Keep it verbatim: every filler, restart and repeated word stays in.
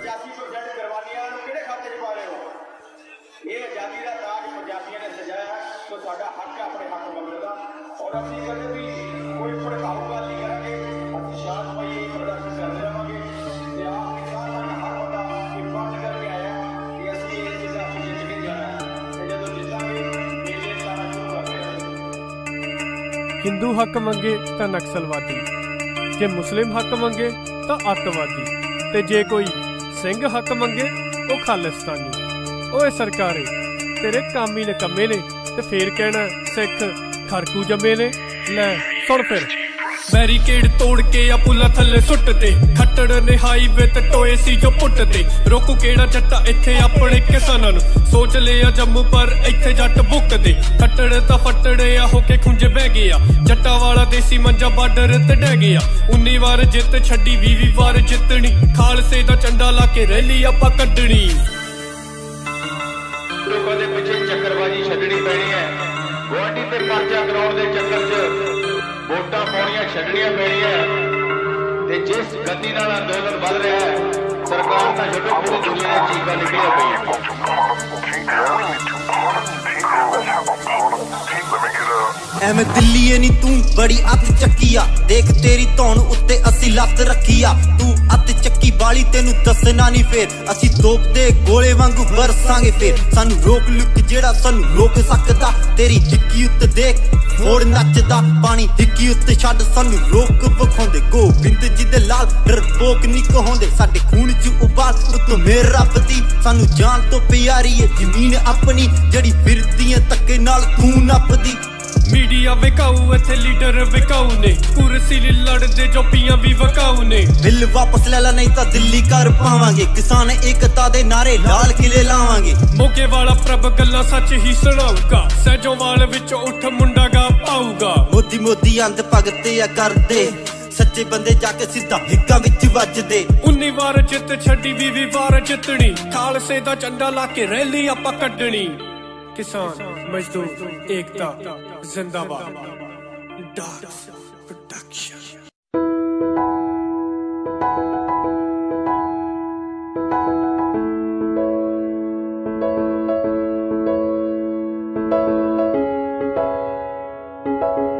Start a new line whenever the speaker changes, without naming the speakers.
पचासी परसेंट कुर्बानियां किहड़े खाते च पा रहे हो? ये आजादी का ताज पंजाबियों ने सजाया, तो साडा हक है अपने हक मंगने का। और असीं कदे भी कोई भड़काऊ गल नहीं करांगे, असीं शांतमई प्रदर्शन करते रहांगे। ते आप किसान का हर बंदा ये बंद करके आया कि असीं इस चीज़ को जित के जाना है, ते जदों जितांगे मेले सारा शुरू कर देंगे।
हिंदू हक मंगे तो नक्सलवादी, जे मुस्लिम हक मंगे तो अतवादी, ते जे कोई सिंह हक मंगे तो खालिस्तानी। ओए सरकारे तेरे काम ही नकम्मे ने, ते फिर कहना सिख खरकू जमे ने। लै सुन फिर बैरीकेड तोड़ के या पुला थले सुटते, खट्टड़ ने हाईवे ते टोए सी जो पुटते। रोकू केड़ा जट्टा इत्थे अपने किसानां नूं, सोच लिया जम्मू पर इत्थे जट बुकदे। खट्टड़ तां फट्टड़े आ होके खुंजे बह गया, जट्टा वाला देसी मंजा बार्डर ते डह गया। उन्नी वार जित छड्डी वी वी वार जितनी, खालसे दा झंडा ला के रैली आपां कड्डणी।
लोगों के पिछे चक्करबाजी छड्डनी पैनी है, गुआढ़ी ते परचा कराउण दे चक्कर च वोटां पाउणियां छड्डणियां पैणियां। ते जिस गति नाल अंदोलन वध रहा है, सरकार का छड्डो पूरी दुनिया दी चीकां निकलियां पईयां।
एवें दिल्लीए नी तू बड़ी अत चक्किया, देख तेरी धौन उत्ते असी लत रखिया। तू अत चक्की बाली तेनू दसना नी, फिर असी तोप दे गोले वांगू बरसांगे। फिर सानू रोक लुक जेड़ा सानू रोक सकदा, तेरी हिक्की उत्ते देख फोड़ नचदा। पानी हिक्की उत्ते छड्ड सानू रोक विखाउंदे, गोबिंद जी दे लाल डरपोक नी कहाउंदे। साडे खून च उबाल उत्तों मेरे रब दी, सानू जान तो प्यारी है जमीन अपनी, जड़ी फिरदी है धक्के नाल तू नपदी।
मीडिया विकाऊ इत्थे लीडर विकाऊ ने, कुर्सी लड़दे जो पियां भी विकाऊ ने।
बिल वापस ले ला नहीं तो दिल्ली कर पावांगे, किसान एकता दे नारे लाल किले लावांगे।
मोगे वाला प्रभ गल्ला सच ही सुनाऊगा, सैजोवाल विच उठ मुंडा गा पाऊगा।
मोदी मोदी अंध भगते या करदे, सच्चे बंदे जाके सीधा हिक्का विच वजदे।
उन्नी वार जित छड्डी वी वी वार जितनी, खालसे दा झंडा ला के रैली आपां कड्डणी। किसान मजदूर एकता जिंदाबाद। डाक्स प्रोडक्शन।
you